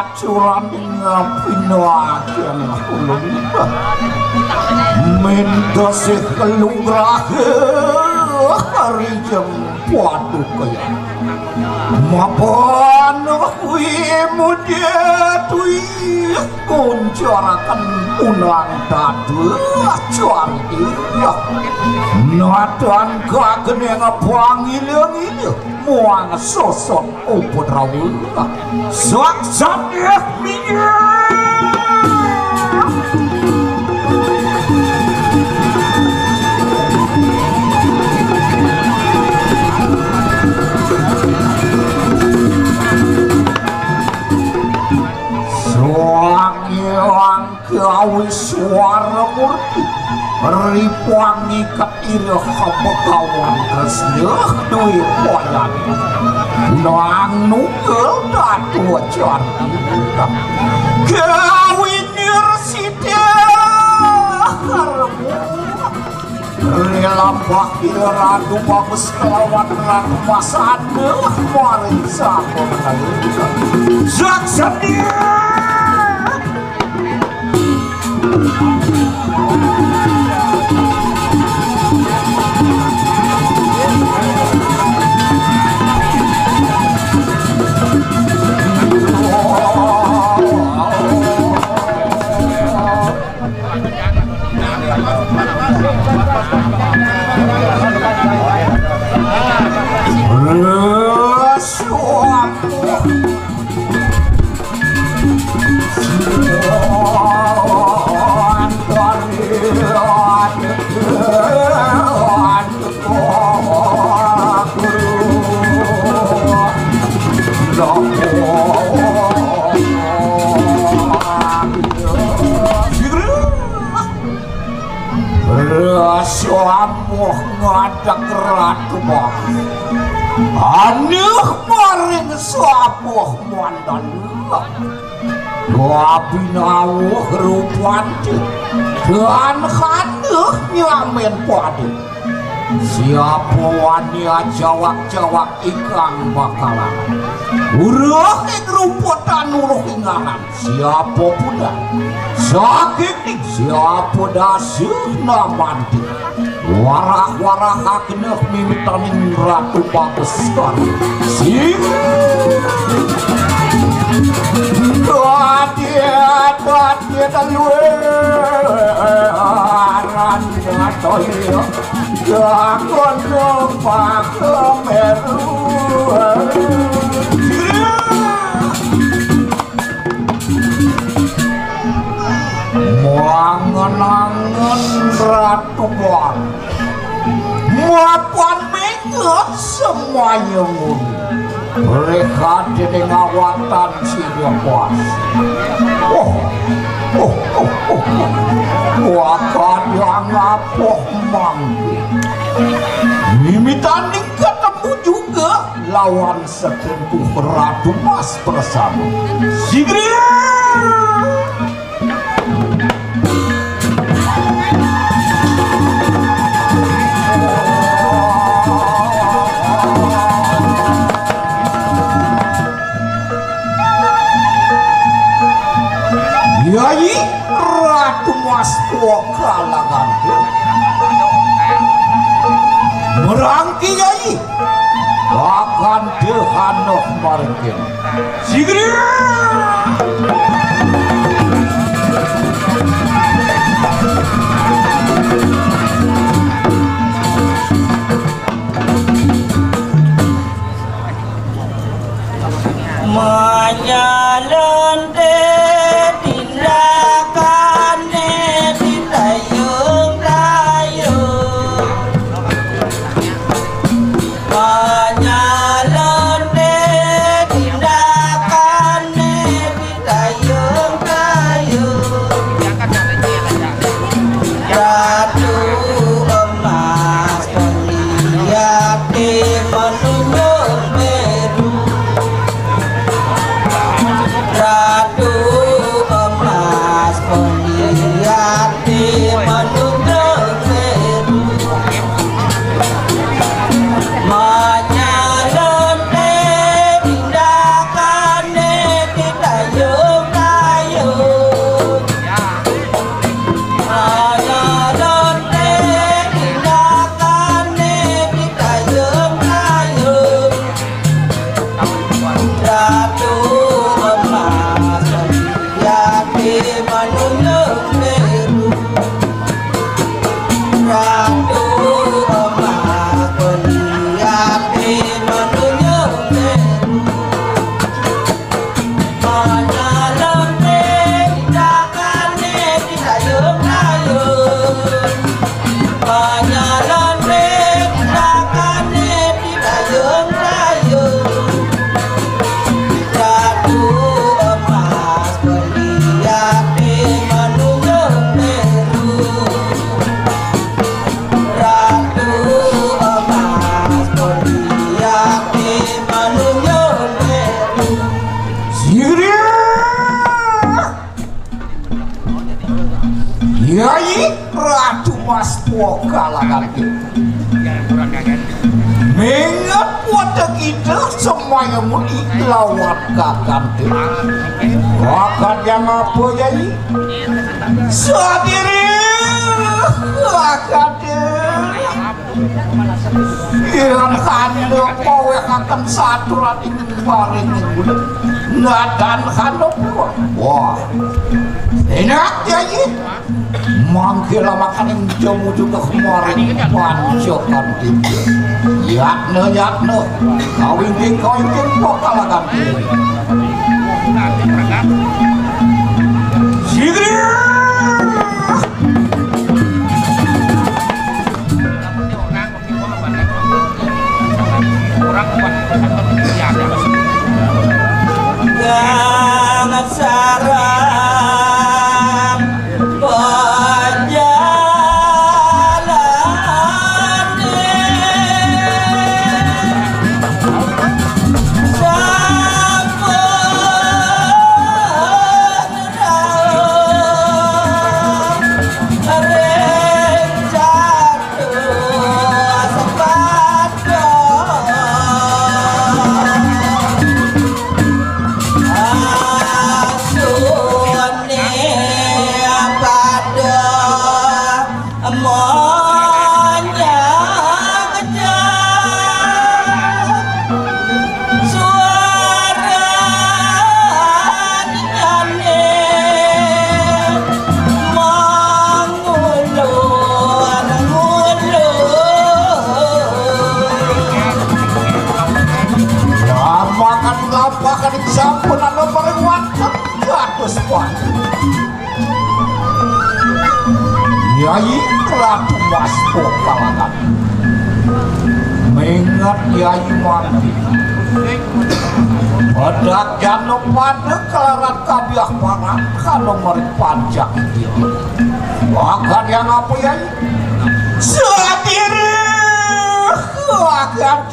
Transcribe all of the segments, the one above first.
acuran ngapinoakeun ulun mendosih kelugrah hari jam paduka mapan mudia tui kunjarakan unang dadu cuari nadan kagen yang pangileung ini muang sosok uput rawuh sak minyak Soang gawe suara murti ripuangi keirih kawan resnyeh duit poyan nang nunggal datu jari gawe nirsida harmu rela bakil radu bagus kelawan radu masane mari sapon zak sedia Samuh ngadak ratu bang aneh maring sabuh mandan wabinawuh rupante dan kaneh nyamen padu siapa wania jawak-jawak ikang bakalan uruh ing rumputan uruh inganan siapa budak sakit siapa dasih namanti warah-warah akeneh mimitaning ratu pakestan sing dia daluaran ngatoyo gakon numpak kemeru Muangan-angan ratu bang muapan menget semuanya muni mereka jadi ngawatan Singapuas wakan yang ngapoh manggi mimitaning ketemu juga lawan setengkuh ratu mas bersama Sigria Yai Ratu Mas Pokalagan merangki Yai akan dehanoh margin Sigri menyalan Nyalon de tindakan Yai Ratu Mas Pokalagan mengat wadah kita semuanya muni lawat kakante wakat yang apa Yai sadiri kakante yang kandung kowe akan satu rati kemarin nadan kandung wah enak Yai manggila makan yang jamu juga kemarin pancokan itu yatne kawin pokalagan sigri sangat sarang Yai Ratu Mas Pokalagan mengat Yai mati pada jano pada kelaran kabiah pangan kalau merik panjang itu wakat yang apa Yai sadiri wakat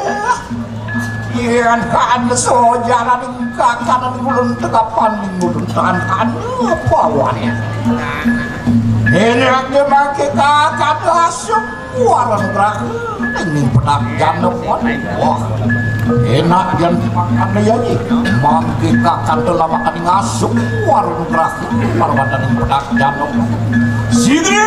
yang kan sojaran yang kakanan mulun tegapan yang mulun tahan apa wannya enak dia pakai kakak langsung warna berakhir ini pedak janok wah enak yang dimakan ya nih pakai kakak telah makan ngasuk warna berakhir warna ini pedak janok sini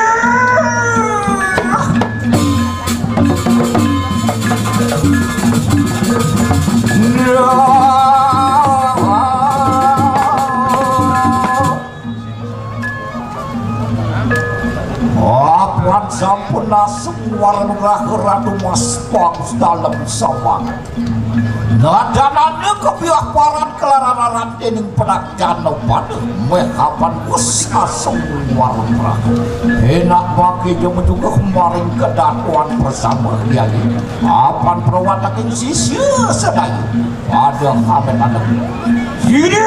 Apaan sampuna semua Ratu Mas Pang dalam sama nadanane kebiak paran kelararan dening pedak jano pada mekapan usaha semua enak bagi jemu juga kemarin kedatuan bersama Yai apaan perwatakin sisi sedang ada kamen anak ini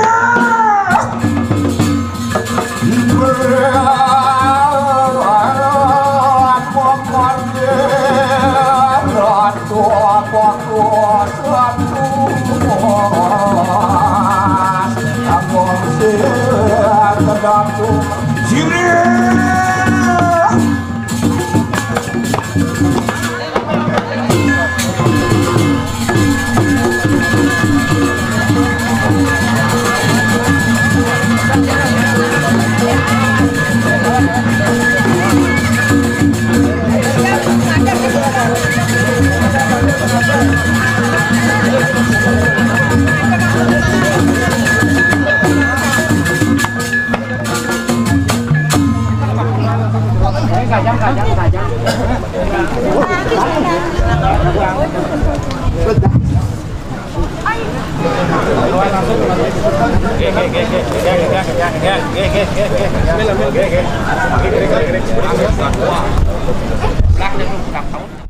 Black